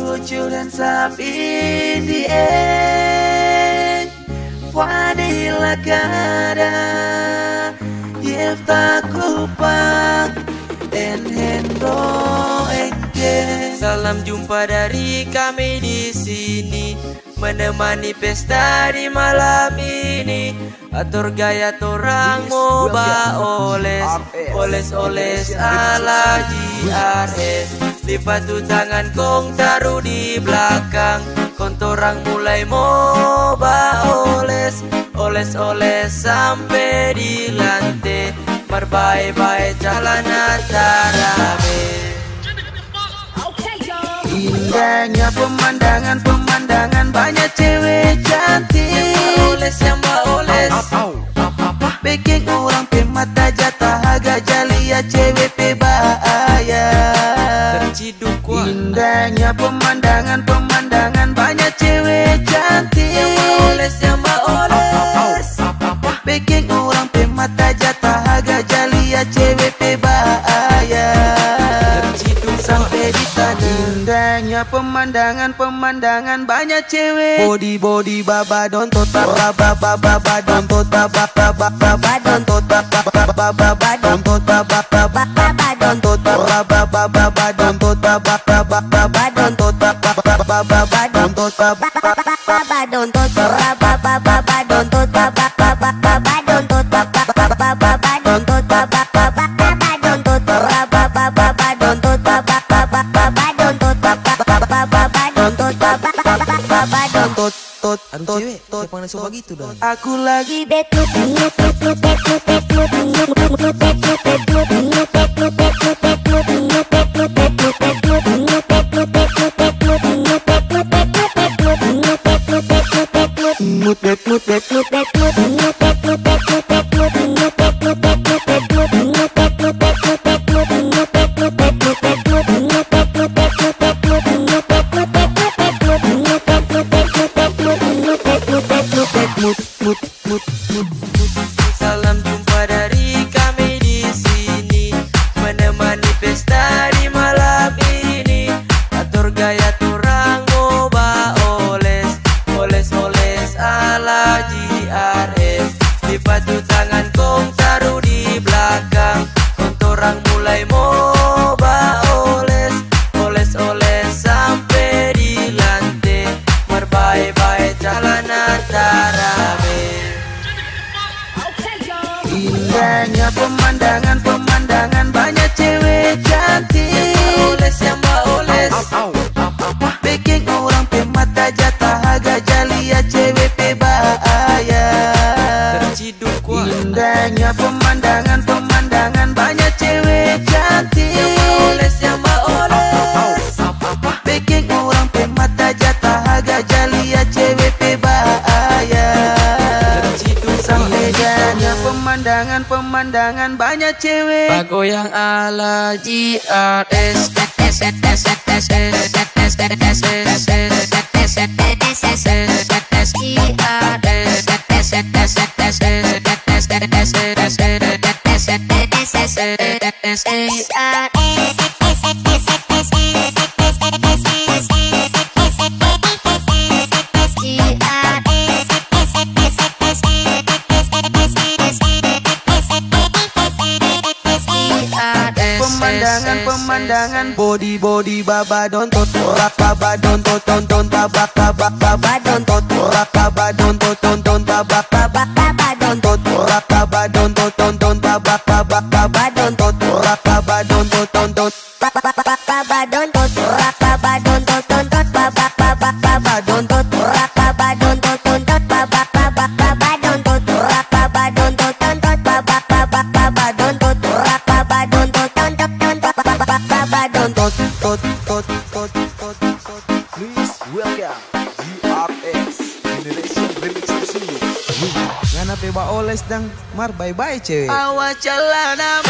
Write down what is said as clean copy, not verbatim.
put your hands up in the air. Vanilla Gada Yefta Kupak and Hendro Engke. Salam jumpa dari kami di sini, menemani pesta di malam ini. Atur gaya torang moba oles ala JRS. Lipat tu tangan kong taruh di belakang, kontorang mulai moba oles sampai di lantai. Marbai-bai celana tarabe. Indahnya pemandangan banyak cewek cantik. Yang oles bikin orang pe mata jatah harga jalia cewek pe bahaya. Indahnya pemandangan banyak cewek cantik. Yang oles bikin orang pe mata jatah harga jalia cewek pe bahaya. Sampai di tanah. Indahnya pemandangan banyak cewek. Body baba don't tota baba don't tota baba don't tota baba don't tota baba don't tota baba don't tota baba don't tota baba don't tota baba don't tota baba don't tota baba don't tota baba don't tota Aduh cewek, siapa yang suka gitu dah? Aku lagi Salam jumpa dari kami di sini, menemani pesta di malam ini. Atur gaya turang moba oles ala JRS. Lipat tu tangan kong taruh di belakang, kontorang mulai moba oles sampai di lantai. Marbai-bai celana tarabe. Indahnya pemandangan banyak cewek cantik. Yang oles bikin orang pe mata jatah harga jalia cewek pe bahaya. Indahnya pemandangan banyak cewek cantik. Yang oles bikin orang pe mata jatah harga jalia cewek pe bahaya. Indahnya pemandangan banyak cewek. Bagoyang ala JRS. Pemandangan body baba don't tota baba don't tota baba don't tota baba don't tota baba don't tota baba don't tota baba don't tota baba don't tota baba don't tota baba don't tota baba don't tota baba don't tota baba don't tota baba don't Please welcome JRS Generation Remix Studio. Ngana pe ba oles dang mar bye cewek. Awas celana